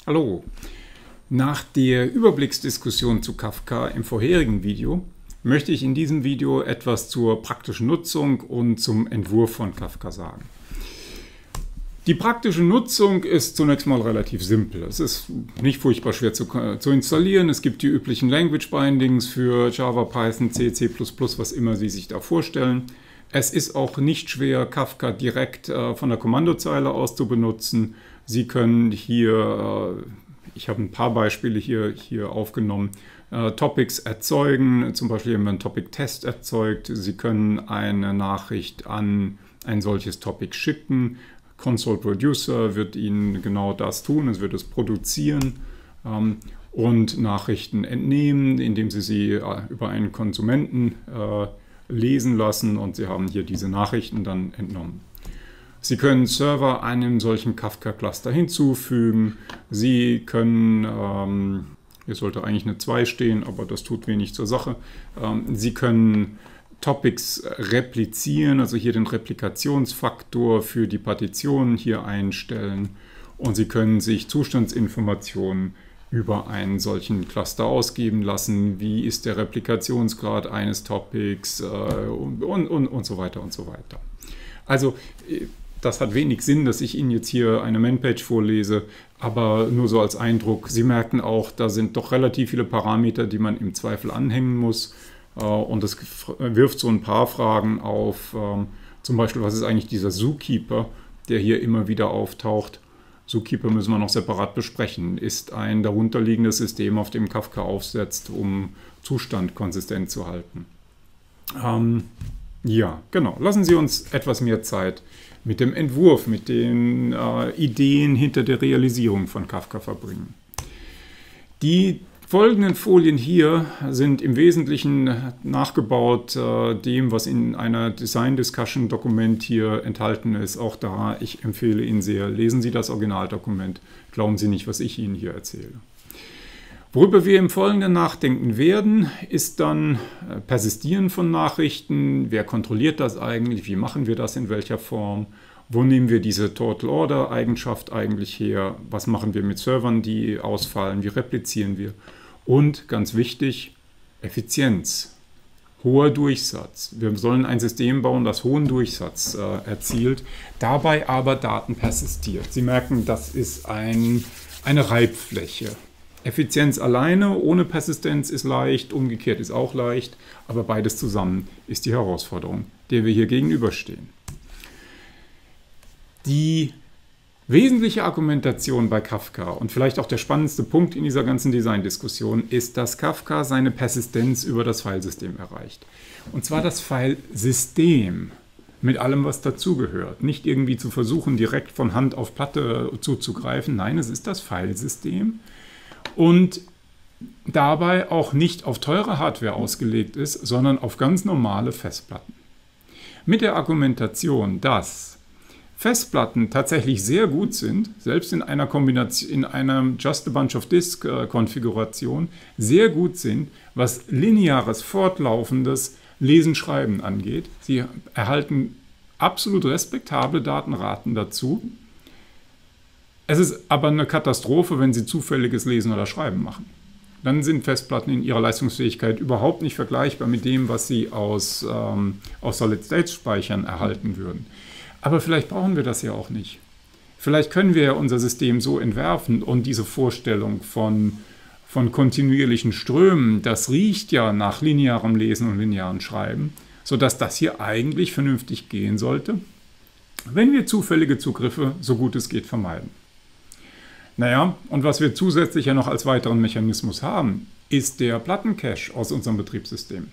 Hallo! Nach der Überblicksdiskussion zu Kafka im vorherigen Video möchte ich in diesem Video etwas zur praktischen Nutzung und zum Entwurf von Kafka sagen. Die praktische Nutzung ist zunächst mal relativ simpel. Es ist nicht furchtbar schwer zu installieren. Es gibt die üblichen Language Bindings für Java, Python, C, C++, was immer Sie sich da vorstellen. Es ist auch nicht schwer, Kafka direkt von der Kommandozeile aus zu benutzen. Sie können hier, ich habe ein paar Beispiele hier aufgenommen, Topics erzeugen, zum Beispiel wenn man ein Topic Test erzeugt. Sie können eine Nachricht an ein solches Topic schicken. Console Producer wird Ihnen genau das tun, es wird es produzieren und Nachrichten entnehmen, indem Sie sie über einen Konsumenten lesen lassen, und Sie haben hier diese Nachrichten dann entnommen. Sie können Server einem solchen Kafka-Cluster hinzufügen. Sie können, hier sollte eigentlich eine 2 stehen, aber das tut wenig zur Sache. Sie können Topics replizieren, also hier den Replikationsfaktor für die Partitionen hier einstellen, und Sie können sich Zustandsinformationen über einen solchen Cluster ausgeben lassen. Wie ist der Replikationsgrad eines Topics und so weiter und so weiter. Also das hat wenig Sinn, dass ich Ihnen jetzt hier eine Man-Page vorlese, aber nur so als Eindruck. Sie merken auch, da sind doch relativ viele Parameter, die man im Zweifel anhängen muss. Und das wirft so ein paar Fragen auf, zum Beispiel, was ist eigentlich dieser Zookeeper, der hier immer wieder auftaucht. Zookeeper müssen wir noch separat besprechen, ist ein darunterliegendes System, auf dem Kafka aufsetzt, um Zustand konsistent zu halten. Ja, genau. Lassen Sie uns etwas mehr Zeit mit dem Entwurf, mit den Ideen hinter der Realisierung von Kafka verbringen. Die folgenden Folien hier sind im Wesentlichen nachgebaut dem, was in einer Design-Discussion-Dokument hier enthalten ist. Auch da, ich empfehle Ihnen sehr, lesen Sie das Originaldokument, glauben Sie nicht, was ich Ihnen hier erzähle. Worüber wir im Folgenden nachdenken werden, ist dann Persistieren von Nachrichten. Wer kontrolliert das eigentlich? Wie machen wir das? In welcher Form? Wo nehmen wir diese Total-Order-Eigenschaft eigentlich her? Was machen wir mit Servern, die ausfallen? Wie replizieren wir? Und ganz wichtig, Effizienz. Hoher Durchsatz. Wir sollen ein System bauen, das hohen Durchsatz erzielt, dabei aber Daten persistiert. Sie merken, das ist eine Reibfläche. Effizienz alleine ohne Persistenz ist leicht, umgekehrt ist auch leicht, aber beides zusammen ist die Herausforderung, der wir hier gegenüberstehen. Die wesentliche Argumentation bei Kafka und vielleicht auch der spannendste Punkt in dieser ganzen Design-Diskussion ist, dass Kafka seine Persistenz über das Filesystem erreicht. Und zwar das Filesystem mit allem, was dazugehört. Nicht irgendwie zu versuchen, direkt von Hand auf Platte zuzugreifen. Nein, es ist das Filesystem. Und dabei auch nicht auf teure Hardware ausgelegt ist, sondern auf ganz normale Festplatten. Mit der Argumentation, dass Festplatten tatsächlich sehr gut sind, selbst in einer Kombination, in einer Just a Bunch of Disk Konfiguration, sehr gut sind, was lineares, fortlaufendes Lesen, Schreiben angeht. Sie erhalten absolut respektable Datenraten dazu. Es ist aber eine Katastrophe, wenn Sie zufälliges Lesen oder Schreiben machen. Dann sind Festplatten in ihrer Leistungsfähigkeit überhaupt nicht vergleichbar mit dem, was Sie aus Solid-State-Speichern erhalten würden. Aber vielleicht brauchen wir das ja auch nicht. Vielleicht können wir ja unser System so entwerfen, und diese Vorstellung von kontinuierlichen Strömen, das riecht ja nach linearem Lesen und linearem Schreiben, sodass das hier eigentlich vernünftig gehen sollte, wenn wir zufällige Zugriffe so gut es geht vermeiden. Naja, und was wir zusätzlich ja noch als weiteren Mechanismus haben, ist der Plattencache aus unserem Betriebssystem.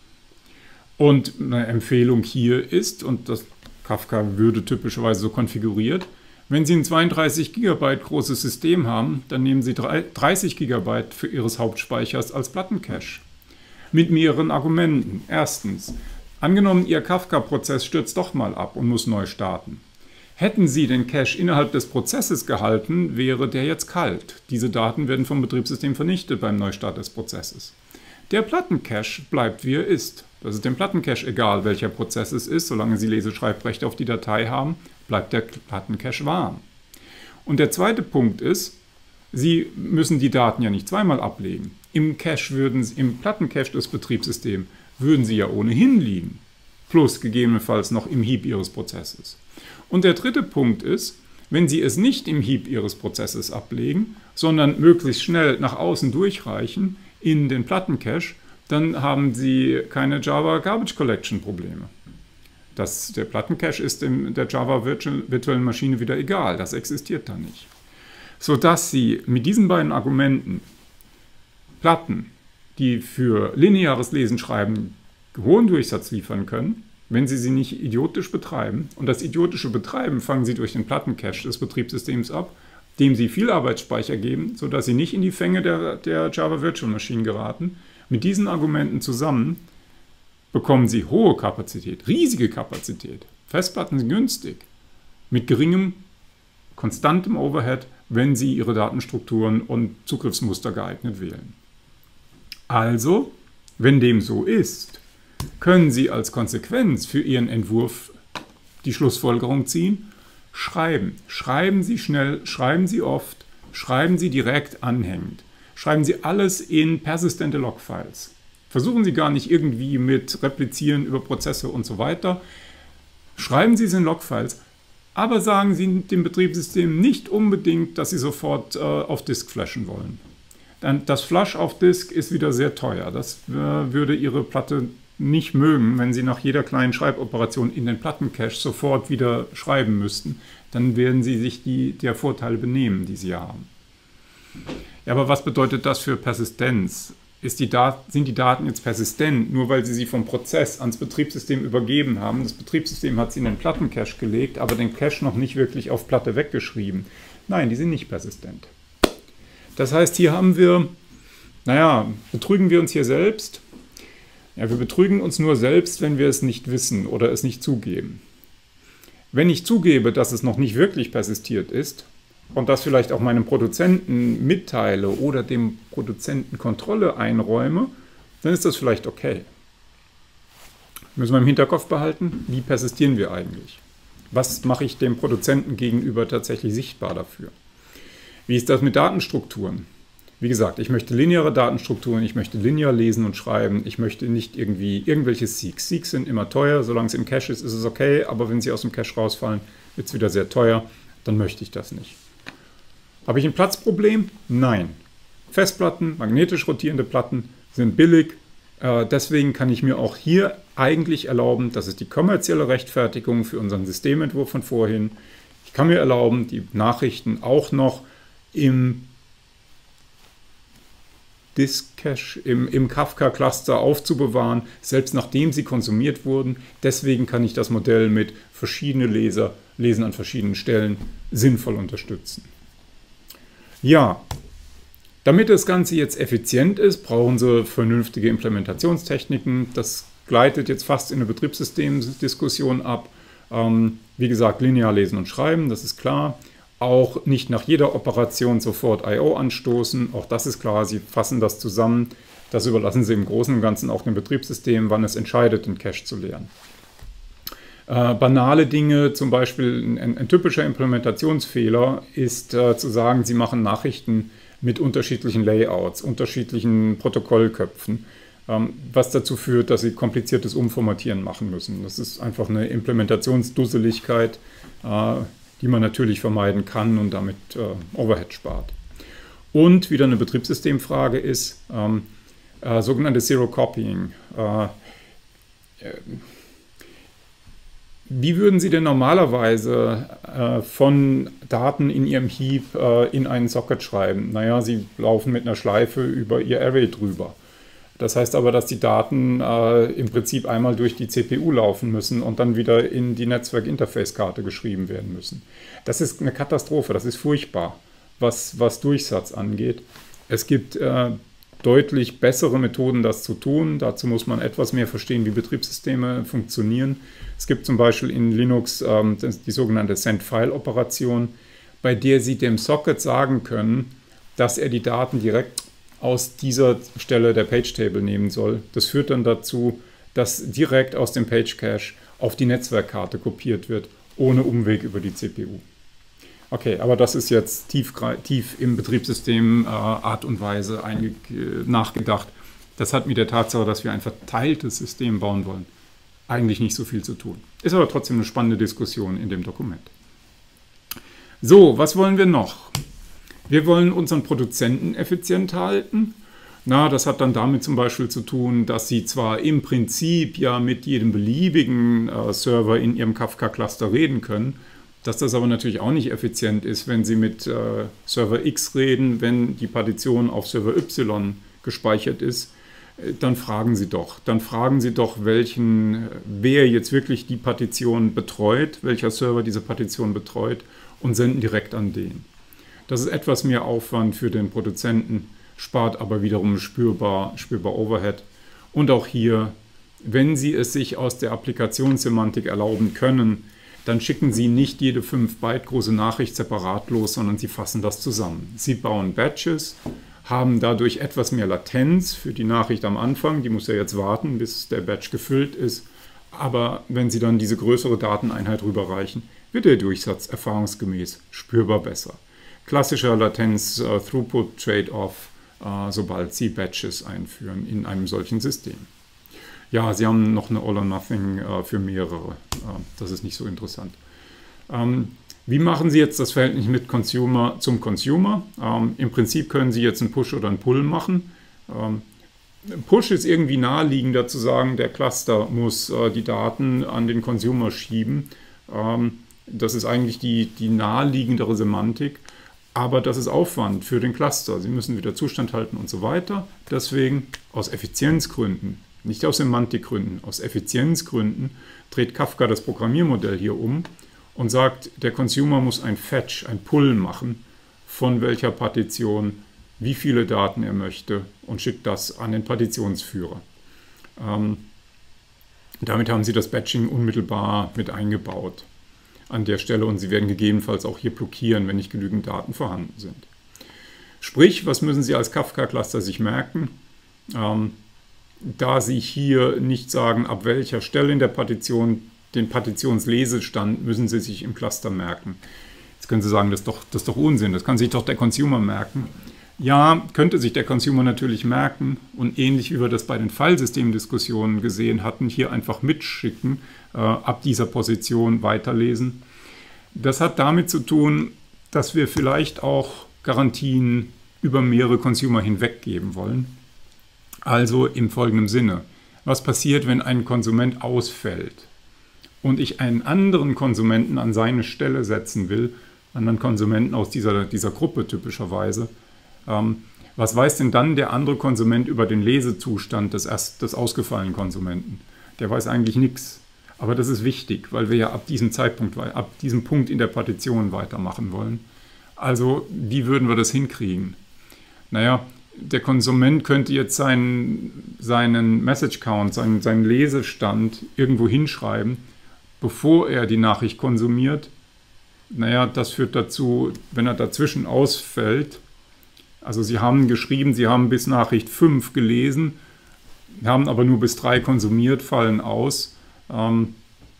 Und eine Empfehlung hier ist, und das Kafka würde typischerweise so konfiguriert, wenn Sie ein 32 GB großes System haben, dann nehmen Sie 30 GB für Ihres Hauptspeichers als Plattencache. Mit mehreren Argumenten. Erstens, angenommen, Ihr Kafka-Prozess stürzt doch mal ab und muss neu starten. Hätten Sie den Cache innerhalb des Prozesses gehalten, wäre der jetzt kalt. Diese Daten werden vom Betriebssystem vernichtet beim Neustart des Prozesses. Der Plattencache bleibt, wie er ist. Das ist dem Plattencache egal, welcher Prozess es ist. Solange Sie Leseschreibrechte auf die Datei haben, bleibt der Plattencache warm. Und der zweite Punkt ist, Sie müssen die Daten ja nicht zweimal ablegen. Im Plattencache des Betriebssystems würden sie ja ohnehin liegen. Plus gegebenenfalls noch im Heap Ihres Prozesses. Und der dritte Punkt ist, wenn Sie es nicht im Heap Ihres Prozesses ablegen, sondern möglichst schnell nach außen durchreichen in den Plattencache, dann haben Sie keine Java Garbage Collection Probleme. Der Plattencache ist der Java virtuellen Maschine wieder egal, das existiert da nicht. Sodass Sie mit diesen beiden Argumenten Platten, die für lineares Lesen, Schreiben hohen Durchsatz liefern können, wenn Sie sie nicht idiotisch betreiben, und das idiotische Betreiben fangen Sie durch den Plattencache des Betriebssystems ab, dem Sie viel Arbeitsspeicher geben, sodass Sie nicht in die Fänge der Java Virtual Machine geraten. Mit diesen Argumenten zusammen bekommen Sie hohe Kapazität, riesige Kapazität. Festplatten sind günstig, mit geringem, konstantem Overhead, wenn Sie Ihre Datenstrukturen und Zugriffsmuster geeignet wählen. Also, wenn dem so ist, können Sie als Konsequenz für Ihren Entwurf die Schlussfolgerung ziehen: schreiben. Schreiben Sie schnell, schreiben Sie oft, schreiben Sie direkt anhängend. Schreiben Sie alles in persistente Logfiles. Versuchen Sie gar nicht irgendwie mit Replizieren über Prozesse und so weiter. Schreiben Sie es in Logfiles, aber sagen Sie dem Betriebssystem nicht unbedingt, dass Sie sofort auf Disk flashen wollen. Dann das Flash auf Disk ist wieder sehr teuer. Das würde Ihre Platte nicht mögen, wenn Sie nach jeder kleinen Schreiboperation in den Plattencache sofort wieder schreiben müssten. Dann werden Sie sich der Vorteile benehmen, die Sie haben. Ja, aber was bedeutet das für Persistenz? Sind die Daten jetzt persistent, nur weil Sie sie vom Prozess ans Betriebssystem übergeben haben? Das Betriebssystem hat sie in den Plattencache gelegt, aber den Cache noch nicht wirklich auf Platte weggeschrieben. Nein, die sind nicht persistent. Das heißt, hier haben wir, betrügen wir uns hier selbst? Ja, wir betrügen uns nur selbst, wenn wir es nicht wissen oder es nicht zugeben. Wenn ich zugebe, dass es noch nicht wirklich persistiert ist und das vielleicht auch meinem Produzenten mitteile oder dem Produzenten Kontrolle einräume, dann ist das vielleicht okay. Müssen wir im Hinterkopf behalten, wie persistieren wir eigentlich? Was mache ich dem Produzenten gegenüber tatsächlich sichtbar dafür? Wie ist das mit Datenstrukturen? Wie gesagt, ich möchte lineare Datenstrukturen, ich möchte linear lesen und schreiben, ich möchte nicht irgendwelche Seeks. Seeks sind immer teuer, solange es im Cache ist, ist es okay, aber wenn sie aus dem Cache rausfallen, wird es wieder sehr teuer, dann möchte ich das nicht. Habe ich ein Platzproblem? Nein. Festplatten, magnetisch rotierende Platten sind billig, deswegen kann ich mir auch hier eigentlich erlauben, das ist die kommerzielle Rechtfertigung für unseren Systementwurf von vorhin, ich kann mir erlauben, die Nachrichten auch noch im Disk-Cache, im Kafka-Cluster aufzubewahren, selbst nachdem sie konsumiert wurden. Deswegen kann ich das Modell mit verschiedenen Lesen an verschiedenen Stellen sinnvoll unterstützen. Ja, damit das Ganze jetzt effizient ist, brauchen Sie vernünftige Implementationstechniken. Das gleitet jetzt fast in eine Betriebssystemdiskussion ab. Wie gesagt, linear lesen und schreiben, das ist klar. Auch nicht nach jeder Operation sofort I/O anstoßen, auch das ist klar, Sie fassen das zusammen. Das überlassen Sie im Großen und Ganzen auch dem Betriebssystem, wann es entscheidet, den Cache zu leeren. Banale Dinge, zum Beispiel ein typischer Implementationsfehler ist zu sagen, Sie machen Nachrichten mit unterschiedlichen Layouts, unterschiedlichen Protokollköpfen, was dazu führt, dass Sie kompliziertes Umformatieren machen müssen. Das ist einfach eine Implementationsdusseligkeit, die man natürlich vermeiden kann und damit Overhead spart. Und wieder eine Betriebssystemfrage ist sogenanntes Zero Copying. Wie würden Sie denn normalerweise von Daten in Ihrem Heap in einen Socket schreiben? Naja, Sie laufen mit einer Schleife über Ihr Array drüber. Das heißt aber, dass die Daten im Prinzip einmal durch die CPU laufen müssen und dann wieder in die Netzwerk-Interface-Karte geschrieben werden müssen. Das ist eine Katastrophe, das ist furchtbar, was Durchsatz angeht. Es gibt deutlich bessere Methoden, das zu tun. Dazu muss man etwas mehr verstehen, wie Betriebssysteme funktionieren. Es gibt zum Beispiel in Linux die sogenannte Send-File-Operation, bei der Sie dem Socket sagen können, dass er die Daten direkt aus dieser Stelle der Page-Table nehmen soll. Das führt dann dazu, dass direkt aus dem Page-Cache auf die Netzwerkkarte kopiert wird, ohne Umweg über die CPU. Okay, aber das ist jetzt tief im Betriebssystem Art und Weise nachgedacht. Das hat mit der Tatsache, dass wir ein verteiltes System bauen wollen, eigentlich nicht so viel zu tun. Ist aber trotzdem eine spannende Diskussion in dem Dokument. So, was wollen wir noch? Wir wollen unseren Produzenten effizient halten. Na, das hat dann damit zum Beispiel zu tun, dass Sie zwar im Prinzip ja mit jedem beliebigen Server in Ihrem Kafka-Cluster reden können, dass das aber natürlich auch nicht effizient ist, wenn Sie mit Server X reden, wenn die Partition auf Server Y gespeichert ist, dann fragen Sie doch. Dann fragen Sie doch, wer jetzt wirklich die Partition betreut, welcher Server diese Partition betreut und senden direkt an den. Das ist etwas mehr Aufwand für den Produzenten, spart aber wiederum spürbar Overhead. Und auch hier, wenn Sie es sich aus der Applikationssemantik erlauben können, dann schicken Sie nicht jede 5 Byte große Nachricht separat los, sondern Sie fassen das zusammen. Sie bauen Batches, haben dadurch etwas mehr Latenz für die Nachricht am Anfang. Die muss ja jetzt warten, bis der Batch gefüllt ist. Aber wenn Sie dann diese größere Dateneinheit rüberreichen, wird der Durchsatz erfahrungsgemäß spürbar besser. Klassischer Latenz-Throughput-Trade-off, sobald Sie Batches einführen in einem solchen System. Ja, Sie haben noch eine All or Nothing für mehrere. Das ist nicht so interessant. Wie machen Sie jetzt das Verhältnis mit Consumer zum Consumer? Im Prinzip können Sie jetzt einen Push oder einen Pull machen. Push ist irgendwie naheliegender zu sagen, der Cluster muss die Daten an den Consumer schieben. Das ist eigentlich die naheliegendere Semantik. Aber das ist Aufwand für den Cluster. Sie müssen wieder Zustand halten und so weiter. Deswegen aus Effizienzgründen, nicht aus Semantikgründen, aus Effizienzgründen dreht Kafka das Programmiermodell hier um und sagt, der Consumer muss ein Fetch, ein Pull machen, von welcher Partition, wie viele Daten er möchte und schickt das an den Partitionsführer. Damit haben Sie das Batching unmittelbar mit eingebaut an der Stelle und Sie werden gegebenenfalls auch hier blockieren, wenn nicht genügend Daten vorhanden sind. Sprich, was müssen Sie als Kafka-Cluster sich merken? Da Sie hier nicht sagen, ab welcher Stelle in der Partition, den Partitionslesestand müssen Sie sich im Cluster merken. Jetzt können Sie sagen, das ist doch Unsinn, das kann sich doch der Consumer merken. Ja, könnte sich der Consumer natürlich merken und ähnlich wie wir das bei den Filesystemdiskussionen gesehen hatten, hier einfach mitschicken, ab dieser Position weiterlesen. Das hat damit zu tun, dass wir vielleicht auch Garantien über mehrere Consumer hinweg geben wollen. Also im folgenden Sinne: Was passiert, wenn ein Konsument ausfällt und ich einen anderen Konsumenten an seine Stelle setzen will, anderen Konsumenten aus dieser Gruppe typischerweise? Was weiß denn dann der andere Konsument über den Lesezustand des ausgefallenen Konsumenten? Der weiß eigentlich nichts. Aber das ist wichtig, weil wir ja ab diesem Punkt in der Partition weitermachen wollen. Also, wie würden wir das hinkriegen? Naja, der Konsument könnte jetzt seinen Message Count, seinen Lesestand irgendwo hinschreiben, bevor er die Nachricht konsumiert. Naja, das führt dazu, wenn er dazwischen ausfällt, also Sie haben geschrieben, Sie haben bis Nachricht 5 gelesen, haben aber nur bis 3 konsumiert, fallen aus. Dann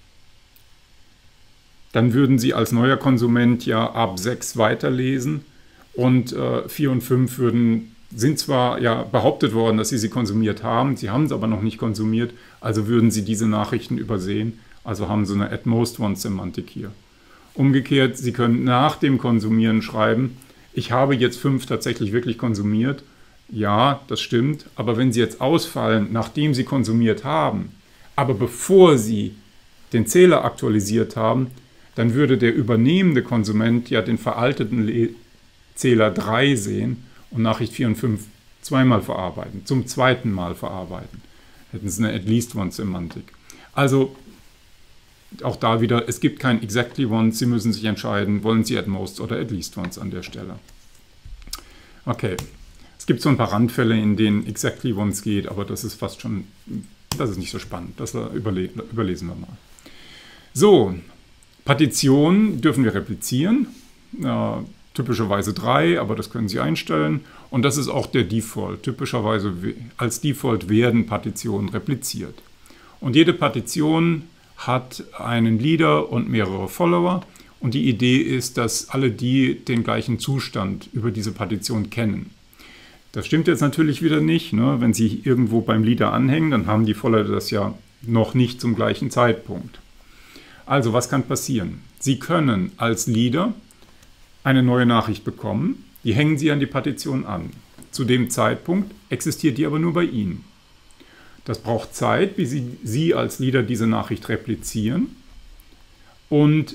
würden Sie als neuer Konsument ja ab 6 weiterlesen und 4 und 5 sind zwar ja behauptet worden, dass Sie konsumiert haben, Sie haben es aber noch nicht konsumiert, also würden Sie diese Nachrichten übersehen, also haben Sie eine At-Most-Once-Semantik hier. Umgekehrt, Sie können nach dem Konsumieren schreiben, ich habe jetzt 5 tatsächlich wirklich konsumiert. Ja, das stimmt. Aber wenn Sie jetzt ausfallen, nachdem Sie konsumiert haben, aber bevor Sie den Zähler aktualisiert haben, dann würde der übernehmende Konsument ja den veralteten Zähler 3 sehen und Nachricht 4 und 5 zweimal verarbeiten, zum zweiten Mal verarbeiten. Hätten Sie eine At-Least-Once-Semantik. Also auch da wieder, es gibt kein Exactly Once, Sie müssen sich entscheiden, wollen Sie At-Most oder At-Least-Once an der Stelle. Okay, es gibt so ein paar Randfälle, in denen Exactly Once geht, aber das ist fast schon, das ist nicht so spannend, das überlesen wir mal. So, Partitionen dürfen wir replizieren, typischerweise 3, aber das können Sie einstellen und das ist auch der Default. Typischerweise als Default werden Partitionen repliziert. Und jede Partition hat einen Leader und mehrere Follower Und die Idee ist, dass alle die den gleichen Zustand über diese Partition kennen. Das stimmt jetzt natürlich wieder nicht, ne? Wenn Sie irgendwo beim Leader anhängen, dann haben die Follower das ja noch nicht zum gleichen Zeitpunkt. Also, was kann passieren? Sie können als Leader eine neue Nachricht bekommen, die hängen Sie an die Partition an. Zu dem Zeitpunkt existiert die aber nur bei Ihnen. Das braucht Zeit, bis Sie als Leader diese Nachricht replizieren. Und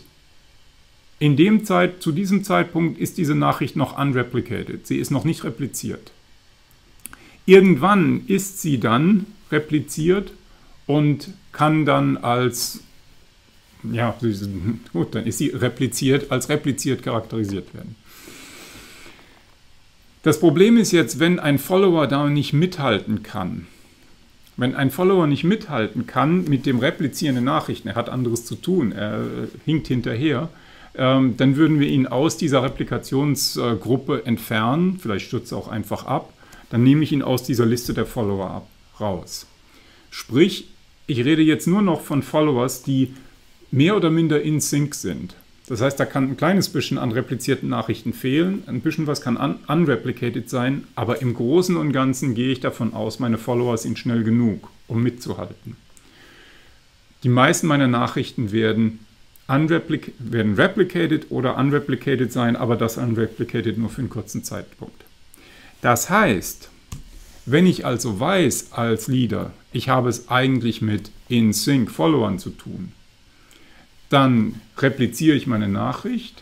zu diesem Zeitpunkt ist diese Nachricht noch unreplicated. Sie ist noch nicht repliziert. Irgendwann ist sie dann repliziert und kann dann als, ja, gut, dann ist sie repliziert, als repliziert charakterisiert werden. Das Problem ist jetzt, wenn ein Follower da nicht mithalten kann. Wenn ein Follower nicht mithalten kann mit dem Replizieren der Nachrichten, er hat anderes zu tun, er hinkt hinterher, dann würden wir ihn aus dieser Replikationsgruppe entfernen, vielleicht stürzt er auch einfach ab, dann nehme ich ihn aus dieser Liste der Follower raus. Sprich, ich rede jetzt nur noch von Followers, die mehr oder minder in Sync sind. Das heißt, da kann ein kleines bisschen an replizierten Nachrichten fehlen, ein bisschen was kann unreplicated sein, aber im Großen und Ganzen gehe ich davon aus, meine Follower sind schnell genug, um mitzuhalten. Die meisten meiner Nachrichten werden replicated oder unreplicated sein, aber das unreplicated nur für einen kurzen Zeitpunkt. Das heißt, wenn ich also weiß als Leader, ich habe es eigentlich mit In-Sync-Followern zu tun, dann repliziere ich meine Nachricht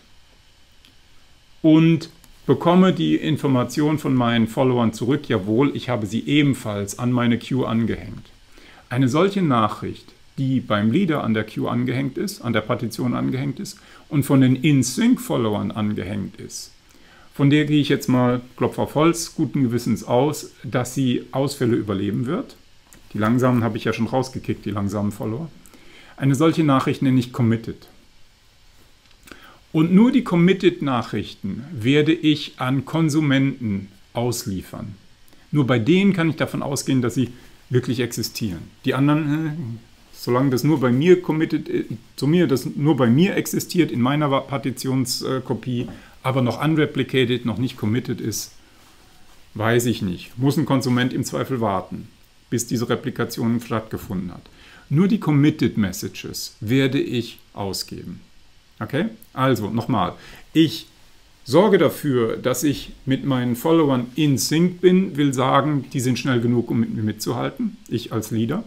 und bekomme die Information von meinen Followern zurück, jawohl, ich habe sie ebenfalls an meine Queue angehängt. Eine solche Nachricht, die beim Leader an der Queue angehängt ist, an der Partition angehängt ist und von den In-Sync-Followern angehängt ist, von der gehe ich jetzt mal, Klopf auf Holz, guten Gewissens aus, dass sie Ausfälle überleben wird. Die langsamen habe ich ja schon rausgekickt, die langsamen Follower. Eine solche Nachricht nenne ich Committed. Und nur die Committed-Nachrichten werde ich an Konsumenten ausliefern. Nur bei denen kann ich davon ausgehen, dass sie wirklich existieren. Die anderen, solange das nur bei mir das nur bei mir existiert, in meiner Partitionskopie, aber noch unreplicated, noch nicht committed ist, weiß ich nicht. Muss ein Konsument im Zweifel warten, bis diese Replikation stattgefunden hat. Nur die Committed Messages werde ich ausgeben. Okay? Also, nochmal. Ich sorge dafür, dass ich mit meinen Followern in Sync bin, will sagen, die sind schnell genug, um mit mir mitzuhalten. Ich als Leader.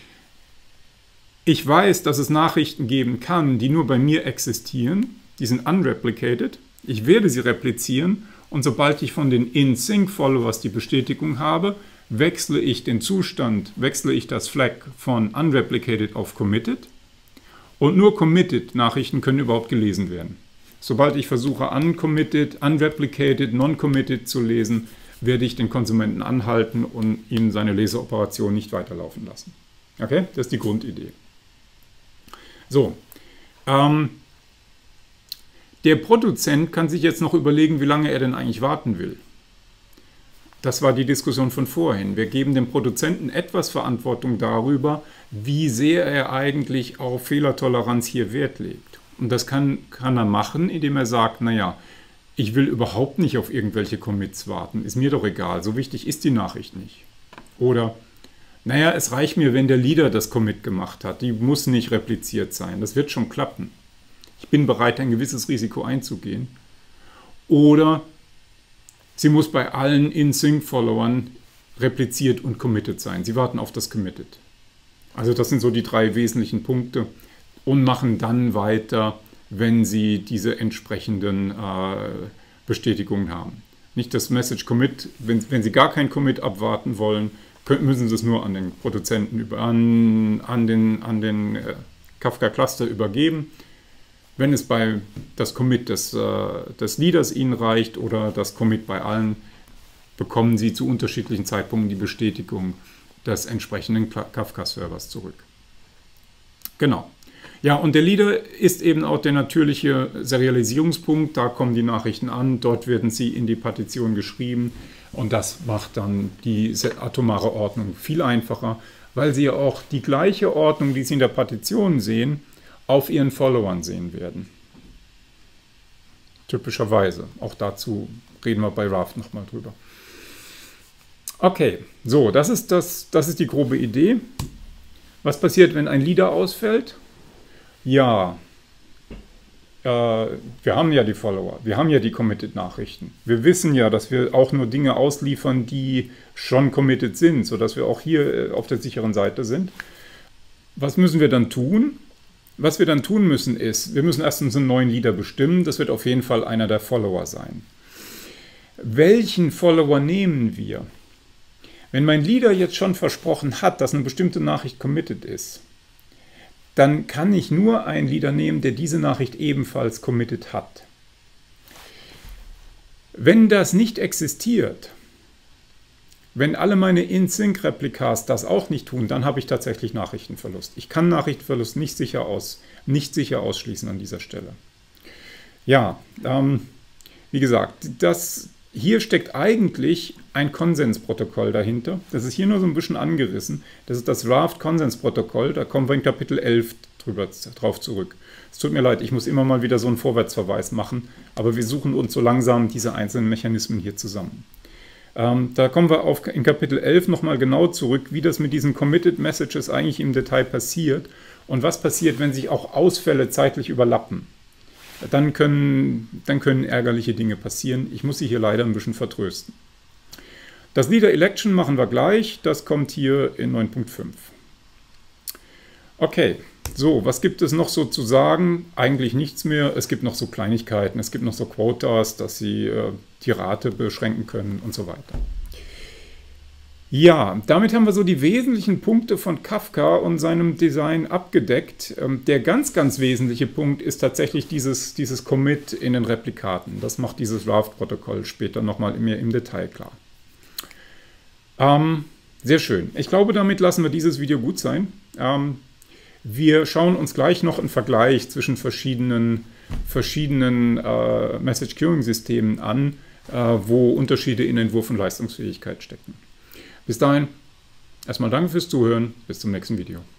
Ich weiß, dass es Nachrichten geben kann, die nur bei mir existieren. Die sind unreplicated. Ich werde sie replizieren und sobald ich von den In-Sync-Followers die Bestätigung habe, wechsle ich den Zustand, wechsle ich das Flag von unreplicated auf committed und nur committed Nachrichten können überhaupt gelesen werden. Sobald ich versuche uncommitted, unreplicated, non-committed zu lesen, werde ich den Konsumenten anhalten und ihm seine Leseoperation nicht weiterlaufen lassen. Okay, das ist die Grundidee. So, der Produzent kann sich jetzt noch überlegen, wie lange er denn eigentlich warten will. Das war die Diskussion von vorhin. Wir geben dem Produzenten etwas Verantwortung darüber, wie sehr er eigentlich auf Fehlertoleranz hier Wert legt. Und das kann er machen, indem er sagt, naja, ich will überhaupt nicht auf irgendwelche Commits warten, ist mir doch egal, so wichtig ist die Nachricht nicht. Oder, naja, es reicht mir, wenn der Leader das Commit gemacht hat, die muss nicht repliziert sein, das wird schon klappen. Ich bin bereit, ein gewisses Risiko einzugehen. Oder sie muss bei allen In-Sync-Followern repliziert und committed sein. Sie warten auf das Committed. Also das sind so die 3 wesentlichen Punkte und machen dann weiter, wenn sie diese entsprechenden Bestätigungen haben. Nicht das Message Commit, wenn sie gar kein Commit abwarten wollen, müssen sie es nur an den Produzenten, an den Kafka Cluster übergeben. Wenn es bei das Commit des Leaders Ihnen reicht oder das Commit bei allen, bekommen Sie zu unterschiedlichen Zeitpunkten die Bestätigung des entsprechenden Kafka-Servers zurück. Genau. Ja, und der Leader ist eben auch der natürliche Serialisierungspunkt. Da kommen die Nachrichten an, dort werden sie in die Partition geschrieben und das macht dann die atomare Ordnung viel einfacher, weil Sie ja auch die gleiche Ordnung, die Sie in der Partition sehen, auf Ihren Followern sehen werden. Typischerweise. Auch dazu reden wir bei Raft nochmal drüber. Okay, so, das ist die grobe Idee. Was passiert, wenn ein Leader ausfällt? Ja, wir haben ja die Follower, wir haben ja die Committed-Nachrichten. Wir wissen ja, dass wir auch nur Dinge ausliefern, die schon committed sind, sodass wir auch hier auf der sicheren Seite sind. Was müssen wir dann tun? Was wir dann tun müssen ist, wir müssen erstens einen neuen Leader bestimmen. Das wird auf jeden Fall einer der Follower sein. Welchen Follower nehmen wir? Wenn mein Leader jetzt schon versprochen hat, dass eine bestimmte Nachricht committed ist, dann kann ich nur einen Leader nehmen, der diese Nachricht ebenfalls committed hat. Wenn das nicht existiert, wenn alle meine In-Sync-Replikas das auch nicht tun, dann habe ich tatsächlich Nachrichtenverlust. Ich kann Nachrichtenverlust nicht sicher ausschließen an dieser Stelle. Ja, wie gesagt, hier steckt eigentlich ein Konsensprotokoll dahinter. Das ist hier nur so ein bisschen angerissen. Das ist das Raft-Konsensprotokoll. Da kommen wir in Kapitel 11 drauf zurück. Es tut mir leid, ich muss immer mal wieder so einen Vorwärtsverweis machen, aber wir suchen uns so langsam diese einzelnen Mechanismen hier zusammen. Da kommen wir in Kapitel 11 nochmal genau zurück, wie das mit diesen Committed Messages eigentlich im Detail passiert und was passiert, wenn sich auch Ausfälle zeitlich überlappen. Dann können ärgerliche Dinge passieren. Ich muss Sie hier leider ein bisschen vertrösten. Das Leader Election machen wir gleich. Das kommt hier in 9.5. Okay, so, was gibt es noch so zu sagen? Eigentlich nichts mehr. Es gibt noch so Kleinigkeiten. Es gibt noch so Quotas, dass Sie die Rate beschränken können und so weiter. Ja, damit haben wir so die wesentlichen Punkte von Kafka und seinem Design abgedeckt. Der ganz, ganz wesentliche Punkt ist tatsächlich dieses Commit in den Replikaten. Das macht dieses Raft-Protokoll später nochmal mehr im Detail klar. Sehr schön. Ich glaube, damit lassen wir dieses Video gut sein. Wir schauen uns gleich noch einen Vergleich zwischen verschiedenen Message-Queuing-Systemen an, wo Unterschiede in Entwurf und Leistungsfähigkeit stecken. Bis dahin, erstmal danke fürs Zuhören, bis zum nächsten Video.